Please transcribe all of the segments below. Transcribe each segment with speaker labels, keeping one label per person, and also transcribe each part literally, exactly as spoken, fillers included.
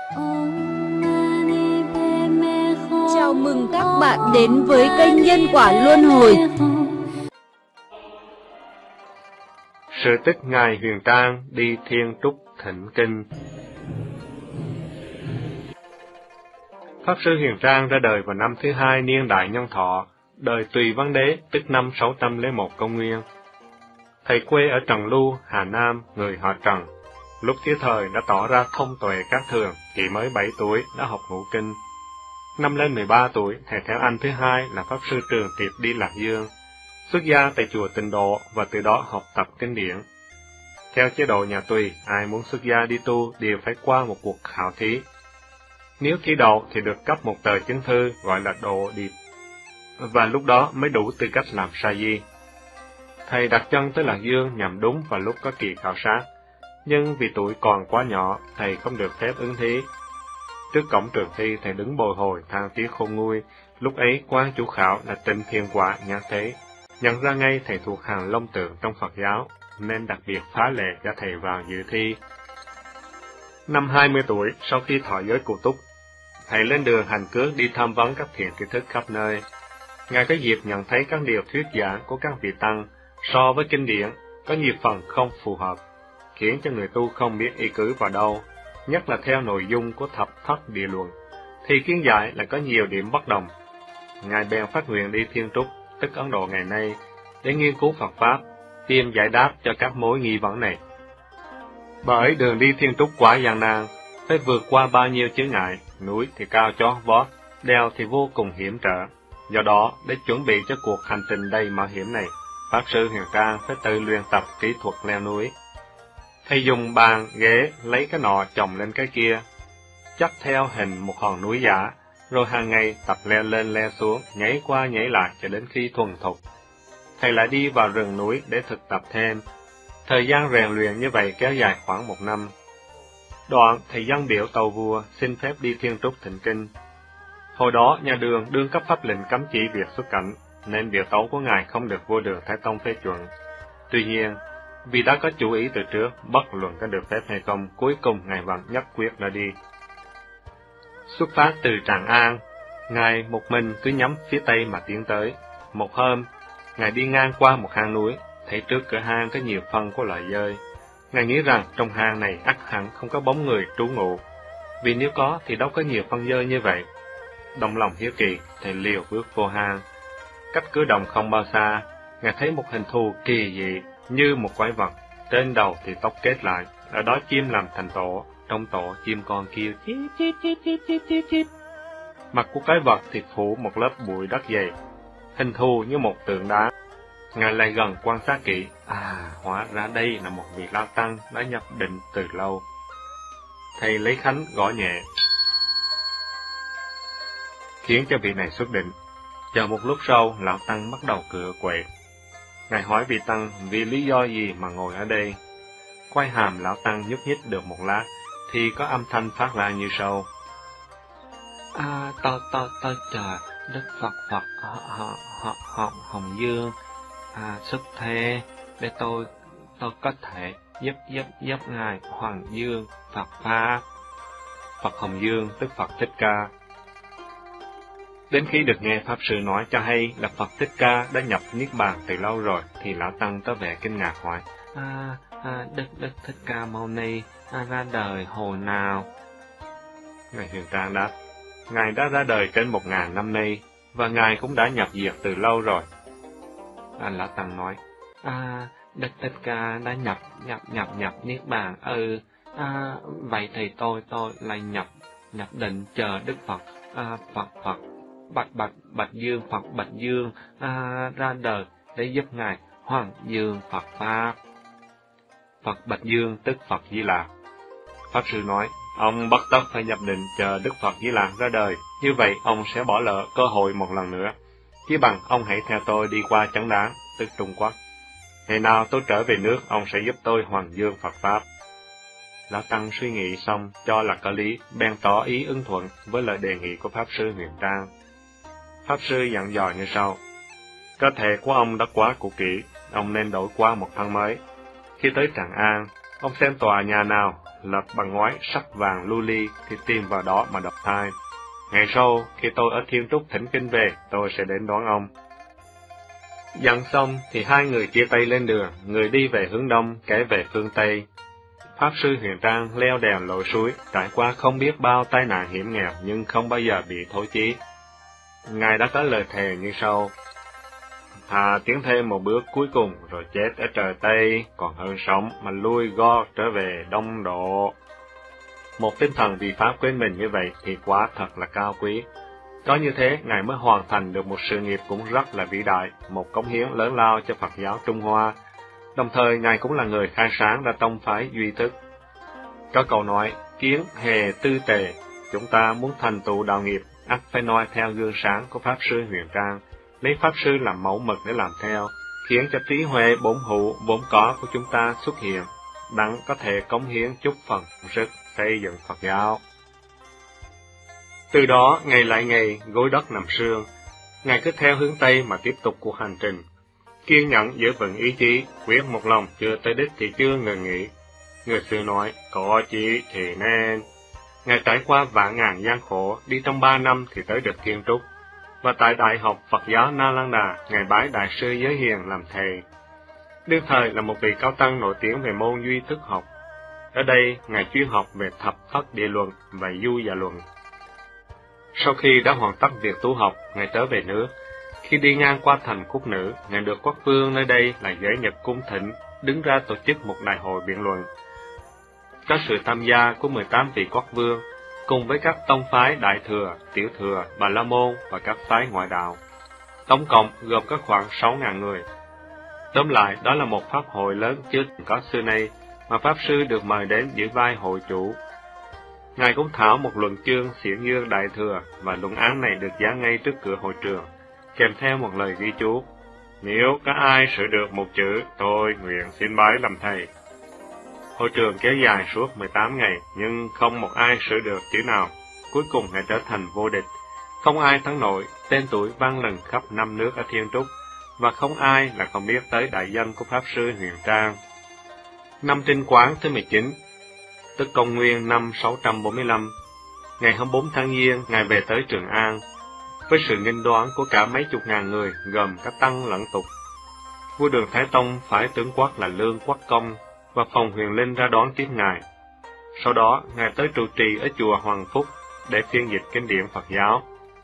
Speaker 1: Chào mừng các bạn đến với kênh Nhân Quả Luân Hồi.
Speaker 2: Sự tích Ngài Huyền Trang đi Thiên Trúc Thỉnh Kinh. Pháp sư Huyền Trang ra đời vào năm thứ hai niên đại Nhân Thọ, đời Tùy Văn Đế, tức năm sáu trăm lẻ một công nguyên. Thầy quê ở Trần Lưu, Hà Nam, người họ Trần. Lúc thiếu thời đã tỏ ra thông tuệ các thường, chỉ mới bảy tuổi đã học ngũ kinh. Năm lên mười ba tuổi, thầy theo anh thứ hai là Pháp sư Trường Tiệp đi Lạc Dương, xuất gia tại chùa Tịnh Độ và từ đó học tập kinh điển. Theo chế độ nhà Tùy, ai muốn xuất gia đi tu đều phải qua một cuộc khảo thí. Nếu thi đậu thì được cấp một tờ chứng thư gọi là Độ Điệp, và lúc đó mới đủ tư cách làm sa di. Thầy đặt chân tới Lạc Dương nhằm đúng vào lúc có kỳ khảo sát, nhưng vì tuổi còn quá nhỏ, thầy không được phép ứng thí. Trước cổng trường thi, thầy đứng bồi hồi than tiếng khôn nguôi. Lúc ấy quan chủ khảo là Trịnh Thiên Quả nhã thế, nhận ra ngay thầy thuộc hàng Long Tượng trong Phật giáo, nên đặc biệt phá lệ cho thầy vào dự thi. Năm hai mươi tuổi, sau khi thọ giới cụ túc, thầy lên đường hành cước đi tham vấn các thiền tri thức khắp nơi. Ngài có dịp nhận thấy các điều thuyết giảng của các vị tăng so với kinh điển có nhiều phần không phù hợp, khiến cho người tu không biết y cứ vào đâu, nhất là theo nội dung của thập thất địa luận, thì kiến giải lại có nhiều điểm bất đồng. Ngài bèn phát nguyện đi Thiên Trúc, tức Ấn Độ ngày nay, để nghiên cứu Phật Pháp, tìm giải đáp cho các mối nghi vấn này. Bởi đường đi Thiên Trúc quá gian nan, phải vượt qua bao nhiêu chướng ngại, núi thì cao chót vót, đèo thì vô cùng hiểm trở. Do đó, để chuẩn bị cho cuộc hành trình đầy mạo hiểm này, Pháp sư Huyền Trang phải tự luyện tập kỹ thuật leo núi. Thầy dùng bàn, ghế, lấy cái nọ chồng lên cái kia, chắc theo hình một hòn núi giả, rồi hàng ngày tập leo lên leo xuống, nhảy qua nhảy lại cho đến khi thuần thục. Thầy lại đi vào rừng núi để thực tập thêm. Thời gian rèn luyện như vậy kéo dài khoảng một năm. Đoạn, thầy dâng biểu tâu vua, xin phép đi Thiên Trúc Thỉnh Kinh. Hồi đó, nhà Đường đương cấp pháp lệnh cấm chỉ việc xuất cảnh, nên biểu tấu của ngài không được vua Đường Thái Tông phê chuẩn. Tuy nhiên, vì đã có chủ ý từ trước, bất luận có được phép hay không, cuối cùng ngài vẫn nhất quyết đã đi. Xuất phát từ Tràng An, ngài một mình cứ nhắm phía tây mà tiến tới. Một hôm, ngài đi ngang qua một hang núi, thấy trước cửa hang có nhiều phân của loài dơi. Ngài nghĩ rằng trong hang này ắt hẳn không có bóng người trú ngụ, vì nếu có thì đâu có nhiều phân dơi như vậy. Động lòng hiếu kỳ, thầy liều bước vô hang. Cách cửa động không bao xa, ngài thấy một hình thù kỳ dị như một quái vật, trên đầu thì tóc kết lại, ở đó chim làm thành tổ, trong tổ chim con kêu chip chip chip chip chip chip chip. Mặt của cái vật thì phủ một lớp bụi đất dày, hình thù như một tượng đá. Ngài lại gần quan sát kỹ, à, hóa ra đây là một vị lão tăng đã nhập định từ lâu. Thầy lấy khánh gõ nhẹ, khiến cho vị này xuất định. Chờ một lúc sau, lão tăng bắt đầu cựa quậy. Ngài hỏi vị tăng vì lý do gì mà ngồi ở đây. Quay hàm lão tăng nhúc nhích được một lát, thì có âm thanh phát ra như sau. À, tôi, tôi, tôi chờ Đức Phật Phật họ, họ, họ, họ Hồng Dương, à, xuất thế, để tôi, tôi có thể giúp, giúp, giúp Ngài Hoàng Dương Phật Pháp. Phật Hồng Dương, tức Phật Thích Ca. Đến khi được nghe Pháp Sư nói cho hay là Phật Thích Ca đã nhập Niết Bàn từ lâu rồi, thì lão tăng có vẻ kinh ngạc hỏi, À, à Đức Đức Thích Ca Mâu Ni à, ra đời hồi nào? Ngài Huyền Trang đáp, Ngài đã ra đời trên một ngàn năm nay, và Ngài cũng đã nhập diệt từ lâu rồi. À, lão tăng nói, À, Đức Thích Ca đã nhập, nhập, nhập, nhập Niết Bàn, ừ, à, vậy thì tôi, tôi lại nhập, nhập định chờ Đức Phật, à, Phật, Phật. Bạch Bạch Bạch Dương Phật Bạch Dương à, ra đời để giúp Ngài Hoàng Dương Phật Pháp. Phật Bạch Dương tức Phật Di Lạc. Pháp Sư nói, ông bất tất phải nhập định chờ Đức Phật Di Lạc ra đời, như vậy ông sẽ bỏ lỡ cơ hội một lần nữa. Chỉ bằng ông hãy theo tôi đi qua Chấn Đáng, tức Trung Quốc. Ngày nào tôi trở về nước, ông sẽ giúp tôi Hoàng Dương Phật Pháp. Lão tăng suy nghĩ xong, cho là có lý, bèn tỏ ý ưng thuận với lời đề nghị của Pháp Sư Huyền Trang. Pháp Sư dặn dò như sau, cơ thể của ông đã quá cũ kỹ, ông nên đổi qua một thân mới. Khi tới Tràng An, Ông xem tòa nhà nào lập bằng ngói sắc vàng lưu ly thì tìm vào đó mà độc thai. Ngày sau, khi tôi ở Thiên Trúc thỉnh kinh về, tôi sẽ đến đón ông. Dặn xong thì hai người chia tay lên đường, người đi về hướng đông, kẻ về phương tây. Pháp sư Huyền Trang leo đèo lội suối, trải qua không biết bao tai nạn hiểm nghèo nhưng không bao giờ bị thối chí. Ngài đã có lời thề như sau: thà tiến thêm một bước cuối cùng rồi chết ở trời Tây, còn hơn sống mà lui go trở về Đông Độ. Một tinh thần vì Pháp quên mình như vậy thì quá thật là cao quý. Có như thế, Ngài mới hoàn thành được một sự nghiệp cũng rất là vĩ đại, một cống hiến lớn lao cho Phật giáo Trung Hoa. Đồng thời, Ngài cũng là người khai sáng ra tông phái duy thức. Có câu nói, kiến hề tư tề, chúng ta muốn thành tựu đạo nghiệp, ắt phải noi theo gương sáng của Pháp sư Huyền Trang, lấy Pháp sư làm mẫu mực để làm theo, khiến cho trí huệ bổn hữu, vốn có của chúng ta xuất hiện, đặng có thể cống hiến chút phần sức xây dựng Phật giáo. Từ đó, ngày lại ngày, gối đất nằm sương, Ngài cứ theo hướng Tây mà tiếp tục cuộc hành trình. Kiên nhẫn giữ vững ý chí, quyết một lòng chưa tới đích thì chưa ngừng nghỉ. Người xưa nói, có chí thì nên. Ngài trải qua vạn ngàn gian khổ, đi trong ba năm thì tới được Thiên Trúc. Và tại Đại học Phật giáo Na Lan Đà, Ngài bái Đại sư Giới Hiền làm thầy. Đương thời là một vị cao tăng nổi tiếng về môn duy thức học. Ở đây, Ngài chuyên học về thập thất địa luận và du dạ luận. Sau khi đã hoàn tất việc tu học, Ngài trở về nước. Khi đi ngang qua thành Cúc Nữ, Ngài được quốc vương nơi đây là Giới Nhật cung thỉnh, đứng ra tổ chức một đại hội biện luận. Có sự tham gia của mười tám vị quốc vương, cùng với các tông phái Đại Thừa, Tiểu Thừa, Bà La Môn và các phái ngoại đạo. Tổng cộng gồm có khoảng sáu nghìn người. Tóm lại, đó là một pháp hội lớn chưa từng có xưa nay, mà Pháp Sư được mời đến giữ vai hội chủ. Ngài cũng thảo một luận chương xiển dương Đại Thừa, và luận án này được dán ngay trước cửa hội trường, kèm theo một lời ghi chú: nếu có ai sửa được một chữ, tôi nguyện xin bái làm thầy. Hội trường kéo dài suốt mười tám ngày, nhưng không một ai sửa được chữ nào. Cuối cùng Ngài trở thành vô địch, không ai thắng nổi, tên tuổi vang lừng khắp năm nước ở Thiên Trúc, và không ai là không biết tới đại danh của Pháp Sư Huyền Trang. Năm Trinh Quán thứ mười chín, tức công nguyên năm sáu trăm bốn mươi lăm, ngày hai mươi bốn tháng Giêng, Ngài về tới Trường An, với sự nghênh đón của cả mấy chục ngàn người, gồm các tăng lẫn tục. Vua Đường Thái Tông phải tướng quốc là Lương Quốc Công và Phòng Huyền Linh ra đón tiếp Ngài. Sau đó, Ngài tới trụ trì ở chùa Hoàng Phúc để phiên dịch kinh điển Phật giáo.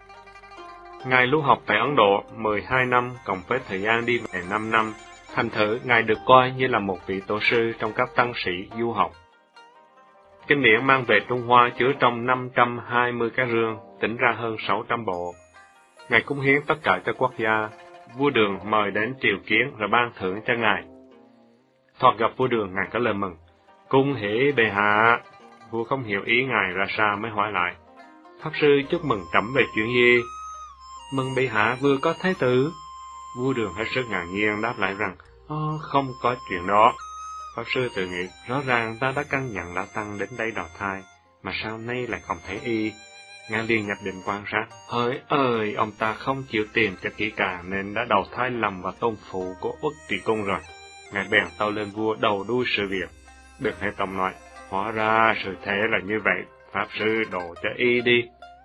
Speaker 2: Ngài lưu học tại Ấn Độ mười hai năm, cộng với thời gian đi về năm năm, thành thử Ngài được coi như là một vị tổ sư trong các tăng sĩ du học. Kinh điển mang về Trung Hoa chứa trong năm trăm hai mươi cái rương, tính ra hơn sáu trăm bộ. Ngài cúng hiến tất cả cho quốc gia. Vua Đường mời đến triều kiến rồi ban thưởng cho Ngài. Thoạt gặp vua Đường, Ngài có lời mừng: cung hỷ bệ hạ. Vua không hiểu ý Ngài ra sao mới hỏi lại: Pháp sư chúc mừng trẫm về chuyện gì? Mừng bệ hạ vừa có thái tử. Vua Đường hết sức ngạc nhiên đáp lại rằng: oh, không có chuyện đó. Pháp sư tự nghĩ, rõ ràng ta đã căn dặn lão tăng đến đây đào thai, mà sao nay lại không thấy y? Ngài liền nhập định quan sát, hỡi ơi, ông ta không chịu tìm cho kỹ càng nên đã đầu thai lầm vào tôn phụ của Uất Trì Cung rồi. Ngài bèn tâu lên vua đầu đuôi sự việc. Được Hệ Tông nói, hóa ra sự thế là như vậy, Pháp sư độ cho y đi.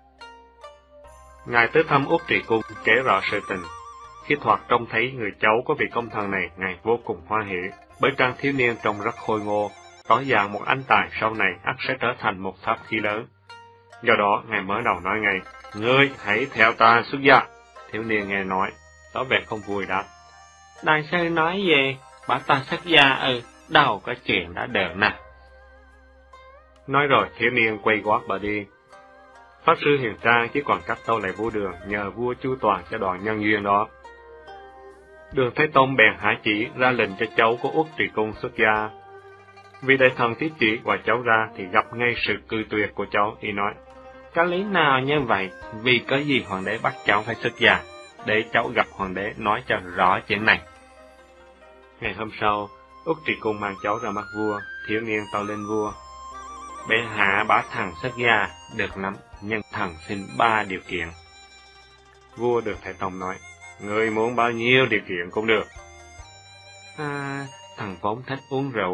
Speaker 2: Ngài tới thăm Uất Trì Cung, kể rõ sự tình. Khi thoạt trông thấy người cháu của vị công thần này, Ngài vô cùng hoan hỉ, bởi trang thiếu niên trông rất khôi ngô, tỏ dạng một anh tài sau này ắt sẽ trở thành một pháp khí lớn. Do đó, Ngài mới đầu nói ngay, ngươi hãy theo ta xuất gia. Thiếu niên nghe nói, tỏ vẻ không vui đáp, đại sư nói về, bảo ta xuất gia ừ, đâu có chuyện đã được nè. Nói rồi, thiếu niên quay gót bỏ đi. Pháp sư Hiền Trang chỉ còn cách tâu lại vua Đường, nhờ vua chu toàn cho đoàn nhân duyên đó. Đường Thái Tông bèn hạ chỉ ra lệnh cho cháu của Uất Trì Cung xuất gia. Vì đại thần tiếp chỉ gọi cháu ra thì gặp ngay sự cự tuyệt của cháu, y nói, có lý nào như vậy, vì có gì hoàng đế bắt cháu phải xuất gia, để cháu gặp hoàng đế nói cho rõ chuyện này. Ngày hôm sau, Uất Trì Cung mang cháu ra mắt vua, thiếu niên tâu lên vua, bệ hạ bảo thằng xuất gia, được lắm, nhưng thằng xin ba điều kiện. Vua Đường Thái Tông nói, ngươi muốn bao nhiêu điều kiện cũng được. À, thằng vốn thích uống rượu,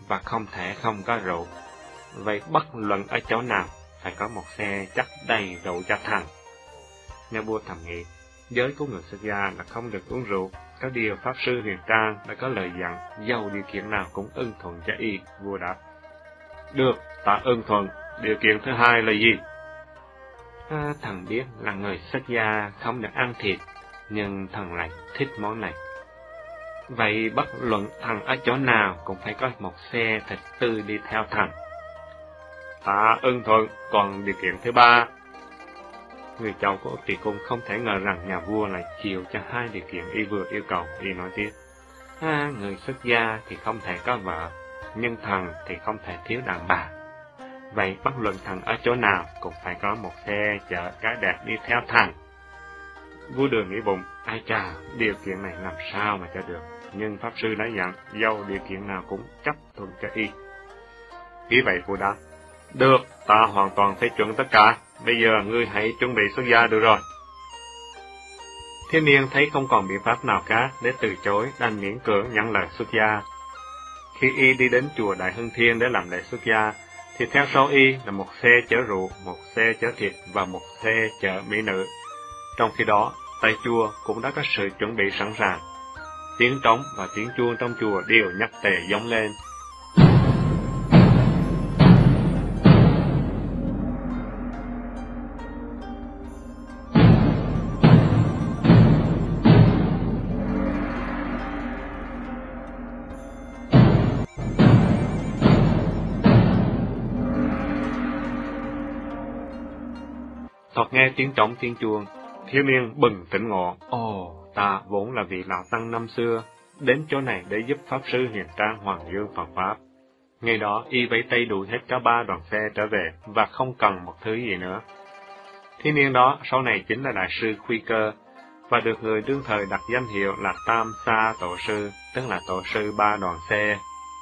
Speaker 2: và không thể không có rượu. Vậy bất luận ở chỗ nào, phải có một xe chắc đầy rượu cho thành. Nhà vua thầm nghĩ, giới của người xuất gia là không được uống rượu. Có điều Pháp Sư Huyền Trang đã có lời dặn, dầu điều kiện nào cũng ưng thuận cho y. Vua đáp, được, ta ưng thuận. Điều kiện thứ hai là gì? À, thần biết là người xuất gia không được ăn thịt, nhưng thần lại thích món này. Vậy bất luận thần ở chỗ nào cũng phải có một xe thịt tươi đi theo thần. Ta ưng thuận. Còn điều kiện thứ ba? Người cháu của Tỳ Cung không thể ngờ rằng nhà vua lại chịu cho hai điều kiện y vừa yêu cầu. Y nói tiếp, à, người xuất gia thì không thể có vợ, nhưng thần thì không thể thiếu đàn bà. Vậy bất luận thần ở chỗ nào cũng phải có một xe chở gái đẹp đi theo thần. Vua Đường nghĩ bụng, ai chà, điều kiện này làm sao mà cho được. Nhưng Pháp Sư đã dặn, dâu điều kiện nào cũng chấp thuận cho y. Vì vậy vua đáp, được, ta hoàn toàn phê chuẩn tất cả. Bây giờ ngươi hãy chuẩn bị xuất gia được rồi. Thiếu niên thấy không còn biện pháp nào khác để từ chối, đành miễn cưỡng nhận lời xuất gia. Khi y đi đến chùa Đại Hưng Thiên để làm lễ xuất gia, thì theo sau y là một xe chở rượu, một xe chở thịt và một xe chở mỹ nữ. Trong khi đó, tại chùa cũng đã có sự chuẩn bị sẵn sàng. Tiếng trống và tiếng chuông trong chùa đều nhất tề vọng lên. Thoạt nghe tiếng trống tiếng chuông, thiếu niên bừng tỉnh ngộ. Ồ, ta vốn là vị lão tăng năm xưa, đến chỗ này để giúp Pháp Sư Huyền Trang Hoàng Dương Phật Pháp. Ngày đó, y vẫy tay đuổi hết cả ba đoàn xe trở về, và không cần một thứ gì nữa. Thiếu niên đó sau này chính là Đại sư Khuy Cơ, và được người đương thời đặt danh hiệu là Tam Sa Tổ Sư, tức là Tổ sư ba đoàn xe.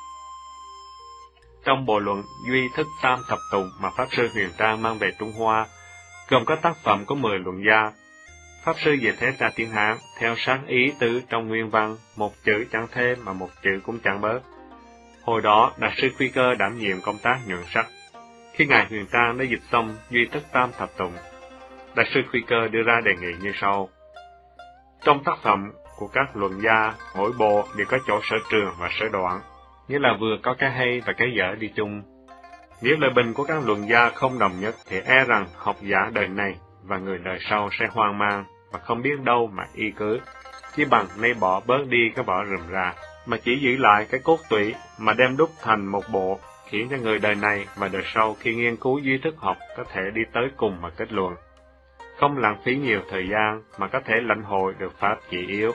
Speaker 2: Trong bộ luận Duy Thức Tam Thập Tùng mà Pháp Sư Huyền Trang mang về Trung Hoa, gồm có tác phẩm có mười luận gia. Pháp Sư dịch hết ra tiếng Hán, theo sát ý tứ trong nguyên văn, một chữ chẳng thêm mà một chữ cũng chẳng bớt. Hồi đó, Đại sư Khuy Cơ đảm nhiệm công tác nhuận sắc. Khi Ngài Huyền Trang đã dịch xong Duy Thức Tam Thập Tùng, Đại sư Khuy Cơ đưa ra đề nghị như sau. Trong tác phẩm của các luận gia, mỗi bộ đều có chỗ sở trường và sở đoạn, nghĩa là vừa có cái hay và cái dở đi chung. Nếu lời bình của các luận gia không đồng nhất thì e rằng học giả đời này và người đời sau sẽ hoang mang và không biết đâu mà y cứ. Chỉ bằng nay bỏ bớt đi cái vỏ rườm rà, mà chỉ giữ lại cái cốt tủy mà đem đúc thành một bộ, khiến cho người đời này và đời sau khi nghiên cứu duy thức học có thể đi tới cùng mà kết luận. Không lãng phí nhiều thời gian mà có thể lãnh hội được pháp chỉ yếu.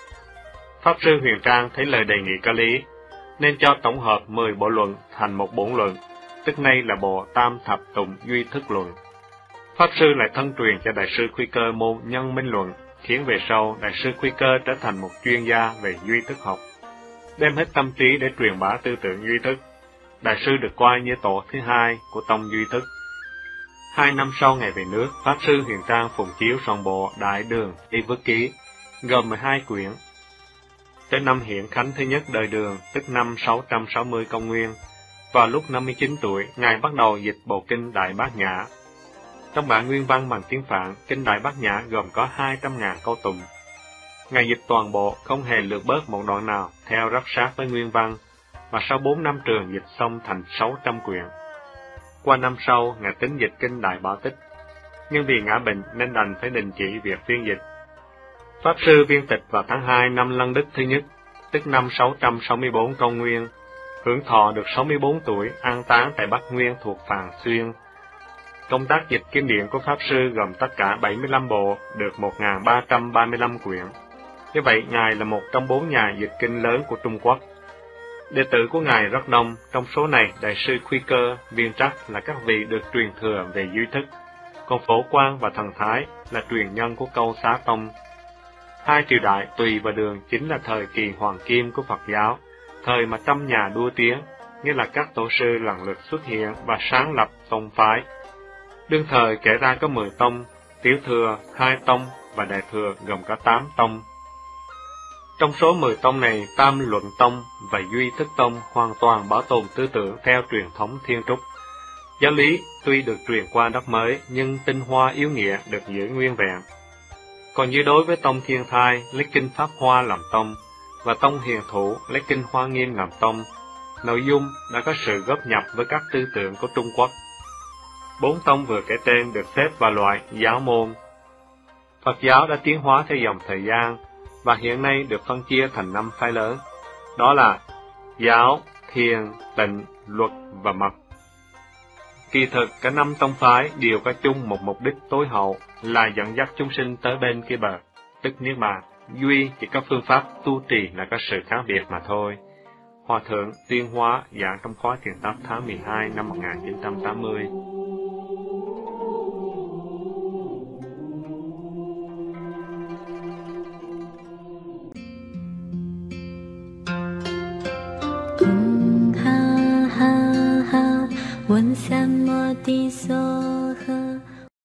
Speaker 2: Pháp Sư Huyền Trang thấy lời đề nghị có lý, nên cho tổng hợp mười bộ luận thành một bổn luận, tức nay là bộ Tam Thập Tùng Duy Thức Luận. Pháp Sư lại thân truyền cho Đại sư Khuy Cơ môn Nhân Minh Luận, khiến về sau Đại sư Khuy Cơ trở thành một chuyên gia về duy thức học, đem hết tâm trí để truyền bá tư tưởng duy thức. Đại sư được coi như tổ thứ hai của tông duy thức. Hai năm sau ngày về nước, Pháp Sư Huyền Trang phụng chiếu soạn bộ Đại Đường Y Vức Ký, gồm mười hai quyển. Tới năm Hiển Khánh thứ nhất đời Đường, tức năm sáu trăm sáu mươi công nguyên, vào lúc năm mươi chín tuổi, Ngài bắt đầu dịch bộ kinh Đại Bát Nhã. Trong bản nguyên văn bằng tiếng Phạn, kinh Đại Bát Nhã gồm có hai trăm ngàn câu tụng. Ngài dịch toàn bộ, không hề lược bớt một đoạn nào, theo ráp sát với nguyên văn, và sau bốn năm trường dịch xong thành sáu trăm quyển. Qua năm sau, Ngài tính dịch kinh Đại Bảo Tích, nhưng vì ngã bệnh nên đành phải đình chỉ việc phiên dịch. Pháp Sư viên tịch vào tháng hai năm Lân Đức thứ nhất, tức năm sáu trăm sáu mươi bốn công nguyên, hưởng thọ được sáu mươi bốn tuổi, an táng tại Bắc Nguyên thuộc Phàn Xuyên. Công tác dịch kinh điển của Pháp Sư gồm tất cả bảy mươi lăm bộ, được một nghìn ba trăm ba mươi lăm quyển. Như vậy, Ngài là một trong bốn nhà dịch kinh lớn của Trung Quốc. Đệ tử của Ngài rất đông, trong số này Đại sư Khuy Cơ, Viên Trắc là các vị được truyền thừa về duy thức, còn Phổ Quang và Thần Thái là truyền nhân của Câu Xá Tông. Hai triều đại Tùy và Đường chính là thời kỳ hoàng kim của Phật giáo, thời mà trăm nhà đua tiếng, nghĩa là các tổ sư lần lượt xuất hiện và sáng lập tông phái. Đương thời kể ra có mười tông, Tiểu Thừa hai tông và Đại Thừa gồm có tám tông. Trong số mười tông này, Tam Luận Tông và Duy Thức Tông hoàn toàn bảo tồn tư tưởng theo truyền thống Thiên Trúc. Giáo lý tuy được truyền qua đất mới, nhưng tinh hoa yếu nghĩa được giữ nguyên vẹn. Còn như đối với Tông Thiên Thai, lấy kinh Pháp Hoa làm tông, và Tông Hiền Thủ lấy kinh Hoa Nghiêm làm tông, nội dung đã có sự góp nhập với các tư tưởng của Trung Quốc. Bốn tông vừa kể trên được xếp vào loại giáo môn. Phật giáo đã tiến hóa theo dòng thời gian, và hiện nay được phân chia thành năm phái lớn, đó là giáo, thiền, tịnh, luật và mật. Kỳ thực, cả năm tông phái đều có chung một mục đích tối hậu là dẫn dắt chúng sinh tới bên kia bờ, tức niết bàn. Duy chỉ có phương pháp tu trì là có sự khác biệt mà thôi. Hòa thượng Tuyên Hóa giảng trong khóa thiền tập tháng mười hai năm một nghìn chín trăm tám mươi.
Speaker 3: ha ha ha, 问三摩地所